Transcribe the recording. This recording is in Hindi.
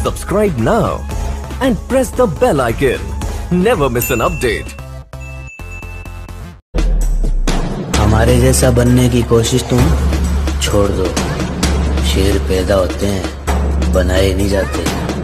Subscribe now and press the bell icon. Never miss an update. हमारे जैसा बनने की कोशिश तुम छोड़ दो। शेर पैदा होते हैं, बनाए नहीं जाते।